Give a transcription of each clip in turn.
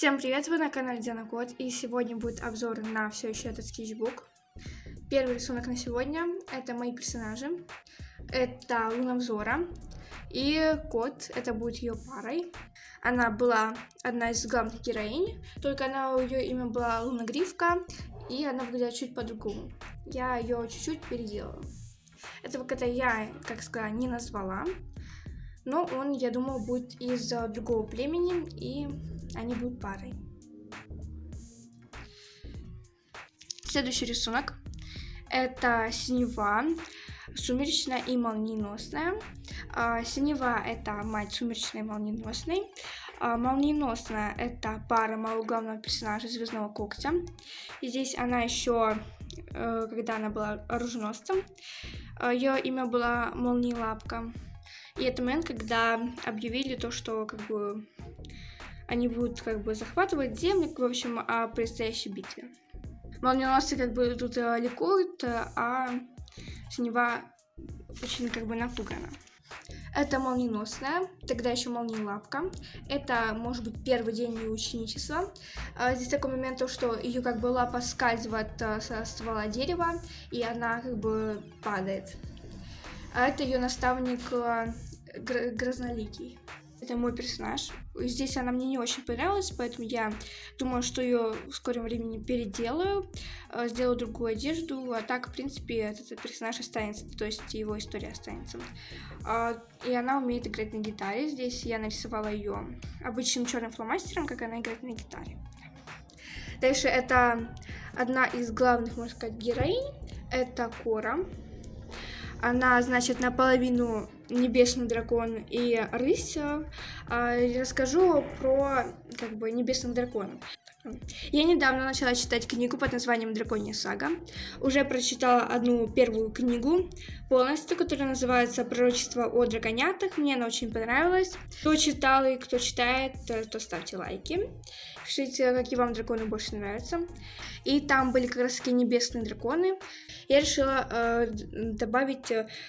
Всем привет, вы на канале Диана Кот, и сегодня будет обзор на все еще этот скетчбук. Первый рисунок на сегодня — это мои персонажи. Это Лунавзора и Кот, это будет ее парой. Она была одна из главных героинь, только ее имя было Лунагривка, и она выглядела чуть по-другому. Я ее чуть-чуть переделала. Этого кота я, как сказать, не назвала, но он, я думаю, будет из другого племени, и они будут парой. Следующий рисунок — это синева, сумеречная и молниеносная. Синева — это мать сумеречной и молниеносной. Молниеносная — это пара моего главного персонажа Звездного Когтя. И здесь она еще, когда она была оруженосцем, ее имя было Молниелапка. И это момент, когда объявили то, что они будут захватывать земли, в общем, о предстоящей битве. Молниеносцы тут ликуют, а синева очень напугана. Это молниеносная, тогда еще Молниелапка. Это может быть первый день ее ученичества. Здесь такой момент, что ее лапа скальзывает со ствола дерева, и она падает. А это ее наставник Грозноликий. Это мой персонаж. Здесь она мне не очень понравилась, поэтому я думаю, что ее в скором времени переделаю, сделаю другую одежду, а так, в принципе, этот персонаж останется, то есть его история останется. И она умеет играть на гитаре. Здесь я нарисовала ее обычным черным фломастером, как она играет на гитаре. Дальше это одна из главных, можно сказать, героинь. Это Кора. Она, значит, наполовину небесный дракон и рысь. Расскажу про небесных драконов. Я недавно начала читать книгу под названием «Драконья сага». Уже прочитала одну первую книгу полностью, которая называется «Пророчество о драконятах». Мне она очень понравилась. Кто читал и кто читает, то ставьте лайки. Пишите, какие вам драконы больше нравятся. И там были как раз таки небесные драконы. Я решила добавить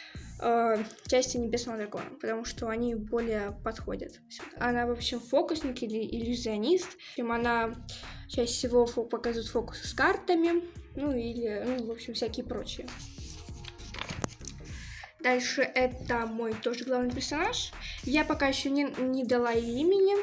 части небесного дракона, потому что они более подходят. Она, в общем, фокусник или иллюзионист. Она чаще всего показывает фокусы с картами, в общем, всякие прочие. Дальше это мой тоже главный персонаж. Я пока еще не дала ей имени.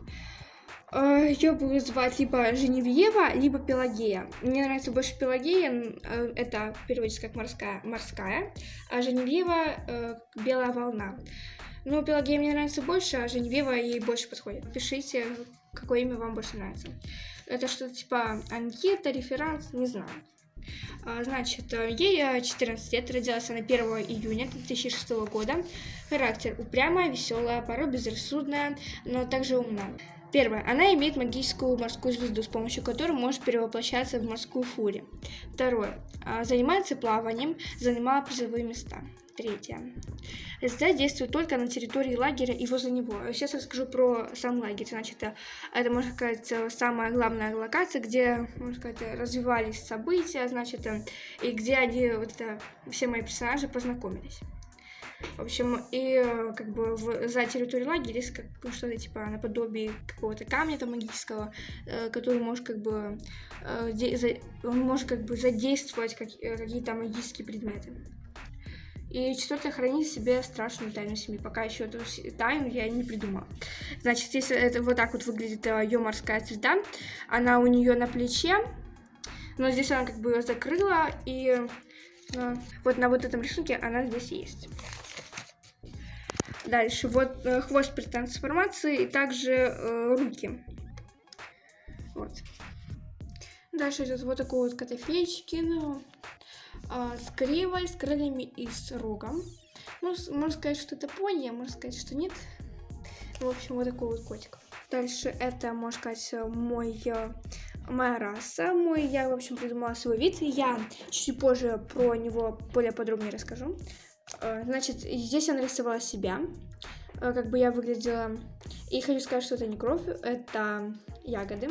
Ее буду звать либо Женевьева, либо Пелагея. Мне нравится больше Пелагея, это переводится как морская, а Женевьева белая волна. Но Пелагея мне нравится больше, а Женевьева ей больше подходит. Пишите, какое имя вам больше нравится. Это что-то типа анкета, реферанс, не знаю. Значит, ей 14 лет, родилась она 1 июня 2006 года. Характер упрямая, веселая, порой безрассудная, но также умная. Первое. Она имеет магическую морскую звезду, с помощью которой может перевоплощаться в морскую фури. Второе. Занимается плаванием, занимала призовые места. Третье. Звезда действует только на территории лагеря и возле него. Сейчас расскажу про сам лагерь. Значит, это, можно сказать, самая главная локация, где, можно сказать, развивались события, значит, и где они, все мои персонажи познакомились. В общем, и за территорией лагеря есть что-то типа наподобие какого-то камня магического, который может он может задействовать какие-то магические предметы. И четвертое, хранит в себе страшную тайну семьи. Пока еще эту тайну я не придумала. Значит, здесь это вот так вот выглядит ее морская звезда. Она у нее на плече, но здесь она ее закрыла, и вот на вот этом рисунке она здесь есть. Дальше, вот хвост при трансформации и также руки. Вот. Дальше идет вот такой вот котофейчкин с кривой, с крыльями и с рогом. Можно сказать, что это пони, можно сказать, что нет. В общем, вот такой вот котик. Дальше это, можно сказать, моя раса. Я, в общем, придумала свой вид. Я чуть позже про него более подробнее расскажу. Значит, здесь я нарисовала себя, как бы я выглядела. И хочу сказать, что это не кровь, это ягоды.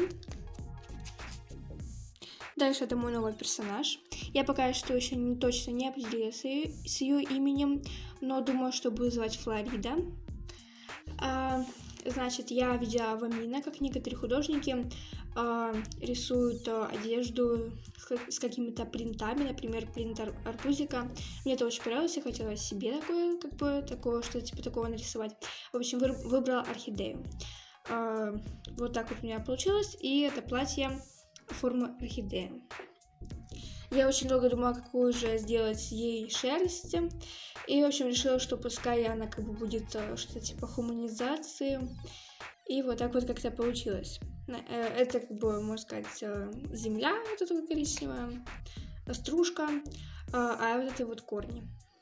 Дальше это мой новый персонаж. Я пока что еще точно не определилась с ее именем, но думаю, что буду звать Флорида. Значит, я видела в Амино, как некоторые художники рисуют одежду с какими-то принтами, например, принт арбузика. Мне это очень понравилось, я хотела себе такое, что-то типа такого нарисовать. В общем, выбрала орхидею. Вот так вот у меня получилось, и это платье формы орхидеи. Я очень долго думала, какую же сделать ей шерсть, и, в общем, решила, что пускай она как бы будет что-то типа хуманизации, и вот так вот как-то получилось. Это как бы, можно сказать, земля вот эта вот коричневая, стружка, а вот это вот корни.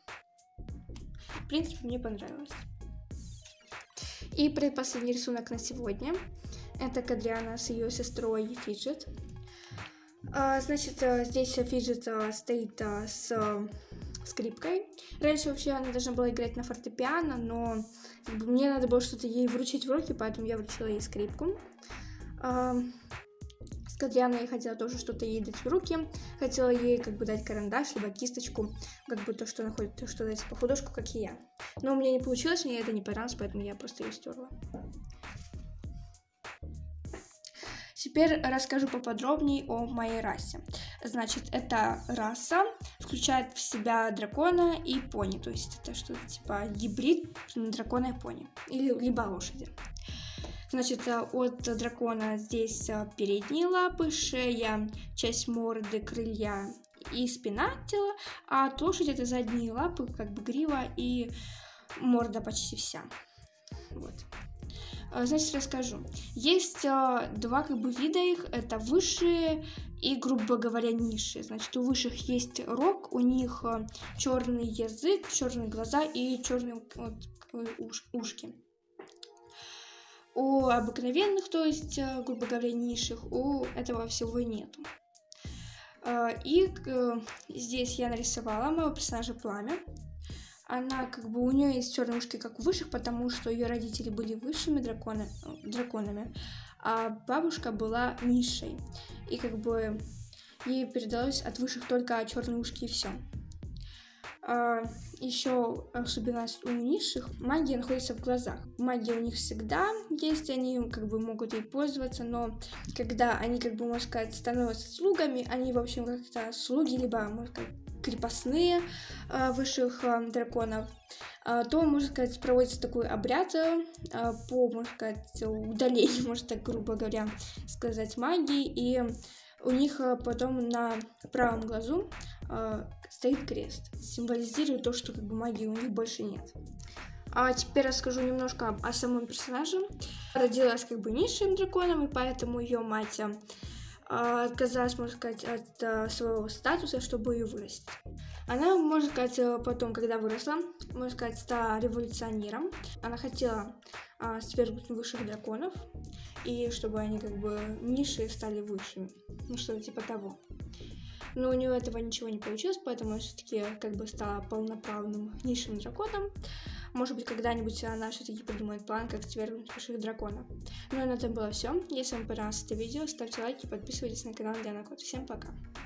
В принципе, мне понравилось. И предпоследний рисунок на сегодня. Это Кадриана с ее сестрой Фиджет. Значит, здесь Фиджет стоит с скрипкой. Раньше вообще она должна была играть на фортепиано, но мне надо было что-то ей вручить в руки, поэтому я вручила ей скрипку. С Кадрианой я хотела тоже что-то ей дать в руки. Хотела ей как бы дать карандаш, либо кисточку, как бы то, что она ходит, то, что типа художку, как и я. Но у меня не получилось, мне это не понравилось, поэтому я просто ее стерла. Теперь расскажу поподробнее о моей расе. Значит, эта раса включает в себя дракона и пони, то есть это что-то типа гибрид дракона и пони, либо лошади. Значит, от дракона здесь передние лапы, шея, часть морды, крылья и спина тела, а от лошади это задние лапы, как бы грива и морда почти вся. Вот. Значит, расскажу. Есть два как бы вида их, это высшие и, грубо говоря, низшие. Значит, у высших есть рог, у них черный язык, черные глаза и черные ушки. У обыкновенных, то есть, грубо говоря, низших, у этого всего нету. И здесь я нарисовала моего персонажа Пламя. Она как бы, у нее есть черные ушки, как у высших, потому что ее родители были высшими драконами, а бабушка была низшей. И как бы ей передалось от высших только черные ушки и все. Еще особенность у низших, магия находится в глазах. Магия у них всегда есть, они как бы могут ей пользоваться, но когда они, как бы, можно сказать, становятся слугами, они, в общем, как-то слуги, либо, можно сказать, крепостные высших драконов, то, можно сказать, проводится такой обряд по, можно сказать, удалению, можно так грубо говоря сказать, магии, и у них потом на правом глазу стоит крест, символизирует то, что как бы магии у них больше нет. А теперь расскажу немножко о самом персонаже. Родилась как бы низшим драконом, и поэтому ее мать отказалась, можно сказать, от своего статуса, чтобы ее вырастить. Она, можно сказать, потом, когда выросла, можно сказать, стала революционером. Она хотела свергнуть высших драконов, и чтобы они как бы низшие стали высшими, ну что-то типа того. Но у нее этого ничего не получилось, поэтому она все-таки как бы стала полноправным низшим драконом. Может быть, когда-нибудь она все-таки придумает план, как свергнуть высших драконов. Ну и на этом было все. Если вам понравилось это видео, ставьте лайки, подписывайтесь на канал Диана Кот. Всем пока!